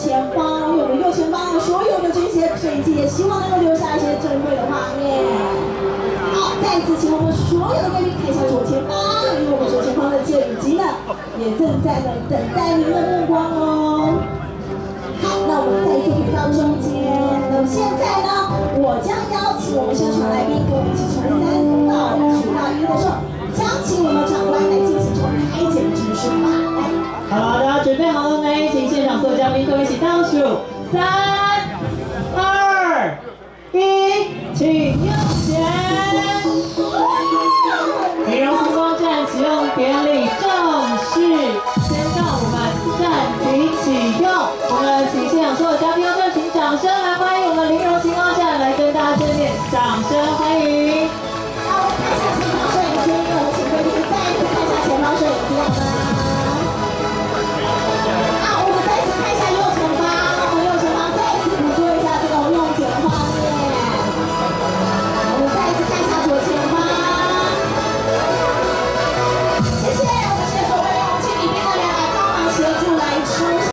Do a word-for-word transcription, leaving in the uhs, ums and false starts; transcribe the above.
前方，因为我们右前方所有的这些水晶，也希望能够留下一些珍贵的画面。好，再次请我们所有的贵宾看向左前方，因为我们左前方的摄影机呢，也正在呢等待您的目光哦。好，那我们再次回到中间。那么现在呢，我将邀请我们现场来宾跟我们一起从三到数到一的时候，将请我们长官来进行这个开剪指示吧。来， 好的，准备好了没？请现场所有嘉宾跟我一起倒数，三、二、一，请右前。仪容星光站启用典礼正式宣告我们站体启用。我们请现场所有嘉宾用热情掌声来欢迎我们仪容星光站，来跟大家见面，掌声欢迎。